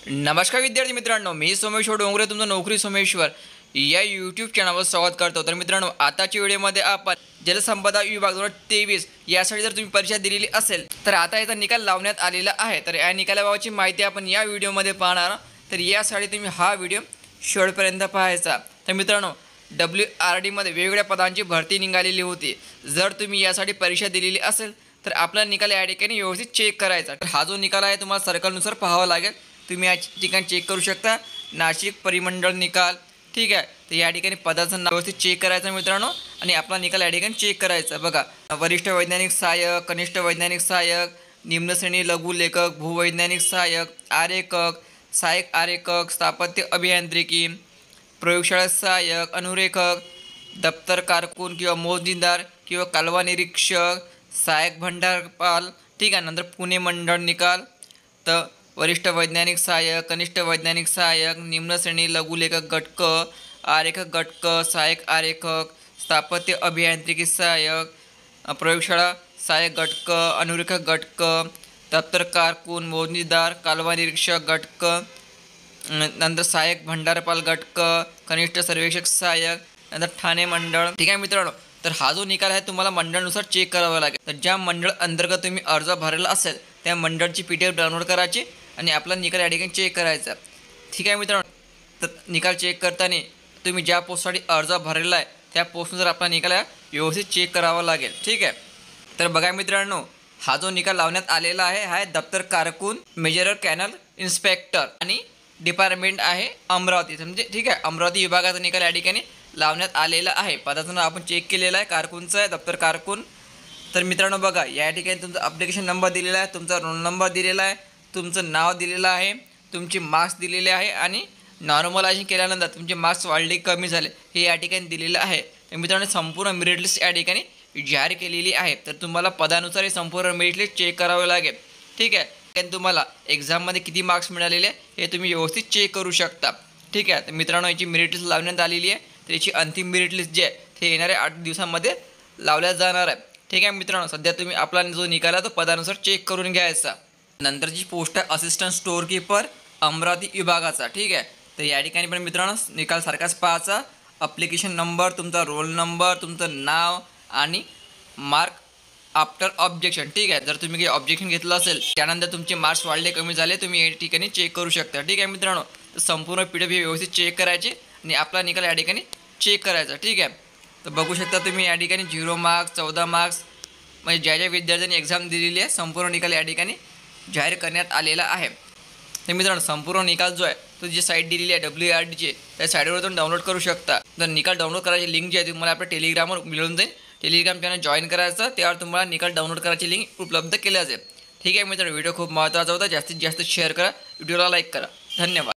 नमस्कार विद्यार्थी मित्रांनो, मी सोमेश्वर डोंगरे तुमचं नोकरी सोमेश्वर या यूट्यूब चॅनलवर स्वागत करतो। तर मित्रांनो, आताच्या व्हिडिओमध्ये आपण जलसंपदा विभाग 2023 यासाठी जर तुम्ही परीक्षा दिलेली असेल तर आता याचा निकाल लावण्यात आलेला आहे। तर या निकालाबाबतची माहिती आपण या व्हिडिओमध्ये पाहणार। तर यासाठी तुम्ही हा व्हिडिओ शेवटपर्यंत पाहायचा। तर मित्रांनो, WRD मध्ये वेगवेगळ्या पदांची भरती निघालेली होती। जर तुम्ही यासाठी परीक्षा दिलेली असेल तर आपला निकाल या ठिकाणी व्यवस्थित चेक करायचा। तर हा जो निकाल आहे तुम्हाला सर्कलनुसार पाहावा लागेल। तुम्ही या ठिकाणी चेक करू शकता, नाशिक परिमंडळ निकाल, ठीक आहे। तर या ठिकाणी पदाचं नाव व्यवस्थित चेक करायचं मित्रांनो आणि आपला निकाल या ठिकाणी चेक करायचा। बघा, वरिष्ठ वैज्ञानिक सहाय्यक, कनिष्ठ वैज्ञानिक सहाय्यक, निम्न श्रेणी लघु लेखक, भूवैज्ञानिक सहाय्यक, आरेखक, सहाय्यक आरेखक, स्थापत्य अभियांत्रिकी, प्रयोगशाळा सहाय्यक, अनुरेखक, दप्तर कारकून किंवा मोजणीदार किंवा कालवा निरीक्षक, सहाय्यक भंडारपाल, ठीक आहे। नंतर पुणे मंडळ निकाल, तर वरिष्ठ वैज्ञानिक सहाय्यक, कनिष्ठ वैज्ञानिक सहाय्यक, निम्न श्रेणी लघुलेखक गटक, आरेखक गटक, सहाय्यक आरेखक, स्थापत्य अभियांत्रिकी सहाय्यक, प्रयोगशाळा सहाय्यक गटक, अनुरेखक गटक, दप्तर कारकून, मोजणीदार, कालवा निरीक्षक गटक, नंतर सहाय्यक भंडारपाल गटक, कनिष्ठ सर्वेक्षक सहाय्यक, नंतर ठाणे मंडळ, ठीक आहे मित्रांनो। तर हा जो निकाल आहे तुम्हाला मंडळानुसार चेक करावा लागेल। तर ज्या मंडळ अंतर्गत तुम्ही अर्ज भरला असेल त्या मंडळची PDF डाउनलोड करायची आणि आपला निकाल या ठिकाणी चेक करायचा, ठीक आहे मित्रांनो। तर निकाल चेक करताना तुम्ही ज्या पोस्टसाठी अर्ज भरलेला आहे त्या पोस्टनुसार आपला निकाल व्यवस्थित चेक करावा लागेल, ठीक आहे। तर बघा मित्रांनो, हा जो निकाल लावण्यात आलेला आहे हा दप्तर कारकून, मेजरर कॅनल इन्स्पेक्टर आणि डिपार्टमेंट आहे अमरावती, म्हणजे ठीक आहे। अमरावती विभागाचा निकाल या ठिकाणी लावण्यात आलेला आहे। पदाचं नाव आपण चेक केलेलं आहे, कारकूनचं आहे, दप्तर कारकून। तर मित्रांनो बघा, या ठिकाणी तुमचा ॲप्लिकेशन नंबर दिलेला आहे, तुमचा रोल नंबर दिलेला आहे, तुमचं नाव दिलेलं आहे, तुमचे मार्क्स दिलेले आहे आणि नॉर्मलायझेशन केल्यानंतर तुमचे मार्क्स वाढले कमी झाले हे या ठिकाणी दिलेलं आहे। तर मित्रांनो, संपूर्ण मेरिट लिस्ट या ठिकाणी जाहीर केलेली आहे। तर तुम्हाला पदानुसार हे संपूर्ण मेरिट लिस्ट चेक करावे लागेल, ठीक आहे। कारण तुम्हाला एक्झाममध्ये किती मार्क्स मिळालेले हे तुम्ही व्यवस्थित चेक करू शकता, ठीक आहे। तर मित्रांनो, याची मेरिट लिस्ट लावण्यात आलेली आहे। तर याची अंतिम मेरिट लिस्ट जी आहे ते येणाऱ्या 8 दिवसांमध्ये लावल्या जाणार आहे, ठीक आहे मित्रांनो। सध्या तुम्ही आपला जो निकाल आहे तो पदानुसार चेक करून घ्यायचा। नंतरची पोस्ट आहे असिस्टंट स्टोअर कीपर अमरावती विभागाचा, ठीक आहे। तर या ठिकाणी पण मित्रांनो निकाल सारखाच पाहायचा, ॲप्लिकेशन नंबर, तुमचा रोल नंबर, तुमचं नाव आणि मार्क आफ्टर ऑब्जेक्शन, ठीक आहे। जर तुम्ही काही ऑब्जेक्शन घेतलं असेल त्यानंतर तुमचे मार्क्स वाढले कमी झाले तुम्ही या ठिकाणी चेक करू शकता, ठीक आहे मित्रांनो। तर संपूर्ण PDF व्यवस्थित चेक करायचे आणि आपला निकाल या ठिकाणी चेक करायचा, ठीक आहे। तर बघू शकता तुम्ही या ठिकाणी 0 मार्क्स, 14 मार्क्स, म्हणजे ज्या ज्या विद्यार्थ्यांनी एक्झाम दिलेली आहे संपूर्ण निकाल या ठिकाणी जाहीर करण्यात आलेला आहे। तर मित्रांनो, संपूर्ण निकाल जो आहे तो जी साईट दिलेली आहे WRDची त्या साईटवर तुम्ही डाउनलोड करू शकता। तर निकाल डाउनलोड करायची लिंक जी आहे तुम्हाला आपल्या टेलिग्रामवर मिळून जाईल। टेलिग्राम चॅनल जॉईन करायचं, त्यावर तुम्हाला निकाल डाउनलोड करायची लिंक उपलब्ध केल्या जाईल, ठीक आहे मित्रांनो। व्हिडिओ खूप महत्त्वाचा होता, जास्तीत जास्त शेअर करा, व्हिडिओला लाईक करा, धन्यवाद।